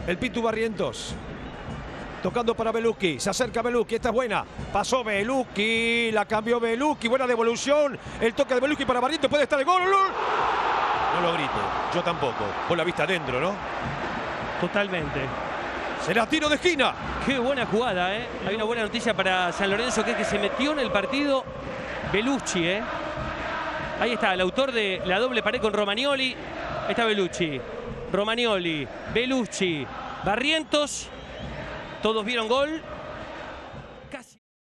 El Pitu Barrientos. Tocando para Belucchi. Se acerca Belucchi. Esta es buena. Pasó Belucchi. La cambió Belucchi. Buena devolución. El toque de Belucchi para Barrientos. Puede estar el gol. No lo grito. Yo tampoco. Con la vista adentro, ¿no? Totalmente. Será tiro de esquina. Qué buena jugada, ¿eh? Hay una buena noticia para San Lorenzo, que es que se metió en el partido Belucci, ¿eh? Ahí está, el autor de la doble pared con Romagnoli. Ahí está Belucci. Romagnoli, Belucci, Barrientos. Todos vieron gol.